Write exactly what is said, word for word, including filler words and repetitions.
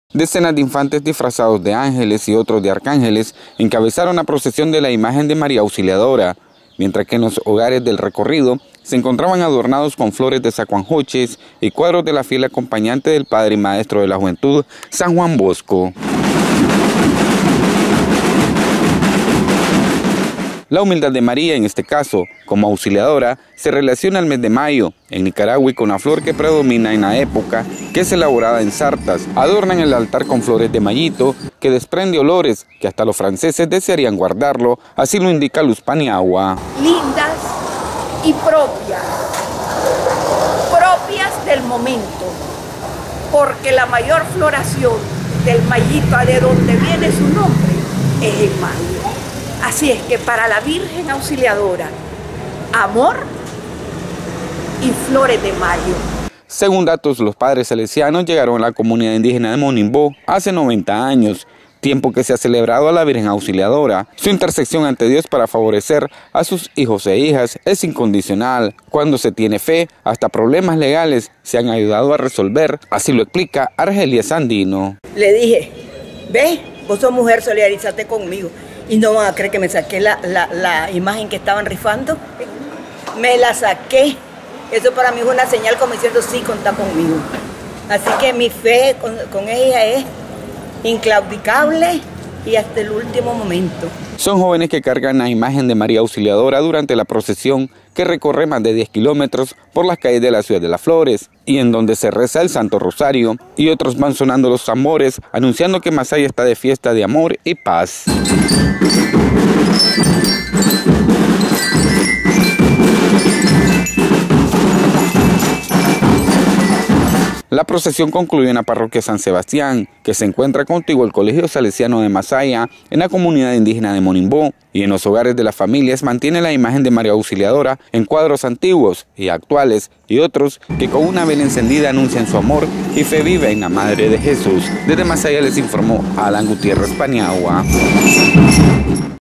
Decenas de infantes disfrazados de ángeles y otros de arcángeles encabezaron la procesión de la imagen de María Auxiliadora, mientras que en los hogares del recorrido se encontraban adornados con flores de zacuanjoches y cuadros de la fiel acompañante del padre y maestro de la juventud, San Juan Bosco. La humildad de María, en este caso, como auxiliadora, se relaciona al mes de mayo, en Nicaragua, y con la flor que predomina en la época, que es elaborada en sartas. Adornan el altar con flores de mayito, que desprende olores que hasta los franceses desearían guardarlo, así lo indica Luz Paniagua. Lindas y propias, propias del momento, porque la mayor floración del mayito, de donde viene su nombre, es en mayo. Así es que para la Virgen Auxiliadora, amor y flores de mayo. Según datos, los padres salesianos llegaron a la comunidad indígena de Monimbó hace noventa años, tiempo que se ha celebrado a la Virgen Auxiliadora. Su intersección ante Dios para favorecer a sus hijos e hijas es incondicional. Cuando se tiene fe, hasta problemas legales se han ayudado a resolver, así lo explica Argelia Sandino. Le dije, ve, vos sos mujer, solidarízate conmigo. Y no van a creer que me saqué la, la, la imagen que estaban rifando. Me la saqué. Eso para mí es una señal como diciendo, sí, contá conmigo. Así que mi fe con, con ella es inclaudicable y hasta el último momento. Son jóvenes que cargan la imagen de María Auxiliadora durante la procesión que recorre más de diez kilómetros por las calles de la ciudad de Las Flores y en donde se reza el Santo Rosario, y otros van sonando los tambores anunciando que Masaya está de fiesta de amor y paz. La procesión concluyó en la parroquia San Sebastián, que se encuentra contiguo al Colegio Salesiano de Masaya, en la comunidad indígena de Monimbó, y en los hogares de las familias mantiene la imagen de María Auxiliadora en cuadros antiguos y actuales, y otros que con una vela encendida anuncian su amor y fe viva en la Madre de Jesús. Desde Masaya les informó Alan Gutiérrez Paniagua.